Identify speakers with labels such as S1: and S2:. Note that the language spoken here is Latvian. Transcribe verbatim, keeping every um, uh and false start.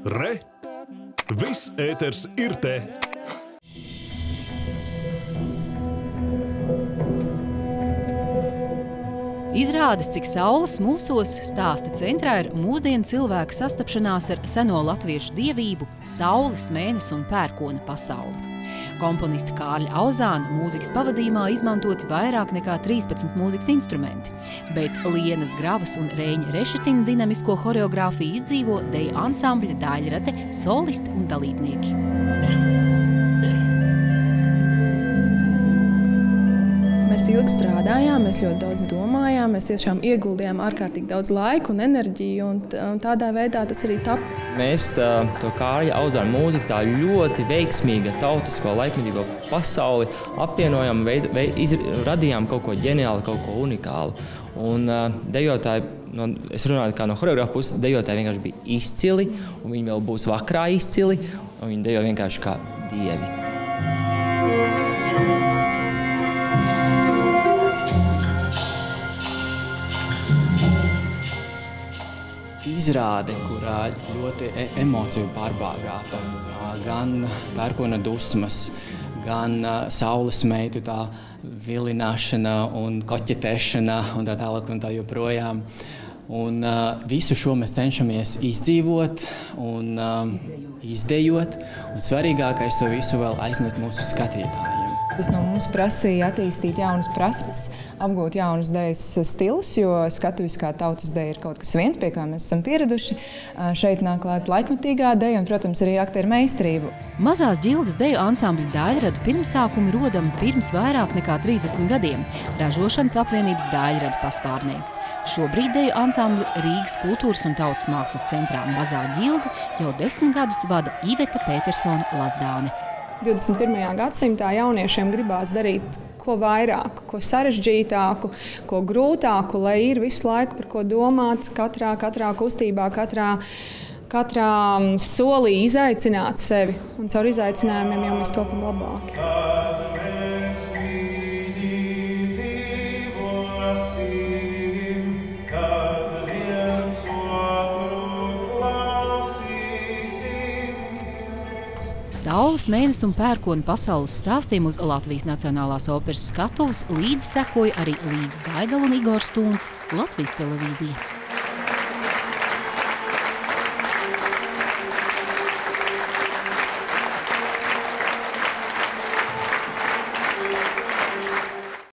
S1: Re! Viss ēters ir te!
S2: Izrādes, cik saules mūsos stāsta centrā ir mūsdienu cilvēka sastapšanās ar seno latviešu dievību, saules, mēnesi un pērkona pasauli. Komponista Kārļa Auzāna mūzikas pavadījumā izmantoti vairāk nekā trīspadsmit mūzikas instrumenti, bet Lienas Gravas un Rēņa Rešetina dinamisko horeogrāfiju izdzīvo deju ansambļa daļrate, solisti un dalībnieki.
S3: Mēs ilgi strādājām, mēs ļoti daudz domājām, mēs tiešām ieguldījām ārkārtīgi daudz laika un enerģiju, un, un tādā veidā tas arī tapa.
S4: Mēs tā, to Kārļa Auzāna mūziku tā ļoti veiksmīga tautisko laikmetīgo pasauli apvienojām, veid, veid, iz, radījām kaut ko ģeniālu, kaut ko unikālu. Un uh, dejotāji, no, es runāju kā no horeogrāfa puses, dejotāji vienkārši bija izcili, un viņi vēl būs vakarā izcili, un viņi dejo vienkārši kā dievi.
S5: Izrāde, kurā ļoti emociju pārbāgāta, gan pērkona dusmas, gan saules meitu tā vilināšana un koķetēšana un tā tālāk un tā joprojām. Un uh, visu šo mēs cenšamies izdzīvot un uh, izdejot, un svarīgākais to visu vēl aiznest mūsu skatītājiem.
S6: Tas no mums prasīja attīstīt jaunas prasmes, apgūt jaunus dejas stilus, jo skatuviskā tautas deja ir kaut kas viens, pie kā mēs esam pieraduši. Šeit nāk klāt laikmetīgā deja un, protams, arī aktieru meistarību.
S2: Mazās ģildes deju ansambļa daļradu pirmsākumi rodami pirms vairāk nekā trīsdesmit gadiem Ražošanas apvienības daļradu paspārnē. Šobrīd deju ansambļu Rīgas kultūras un tautas mākslas centrā Mazā ģilde jau desmit gadus vada Iveta Pētersona Lazdāne.
S7: divdesmit pirmajā gadsimtā jauniešiem gribās darīt ko vairāk, ko sarežģītāku, ko grūtāku, lai ir visu laiku par ko domāt, katrā, katrā kustībā, katrā, katrā solī izaicināt sevi. Un caur izaicinājumiem jau mēs topam labāki.
S2: Saules, mēnesi un pērkona pasaules stāstiem uz Latvijas Nacionālās operas skatuves līdzi sekoja arī Līga Daigala un Igors Stūns, Latvijas televīzija.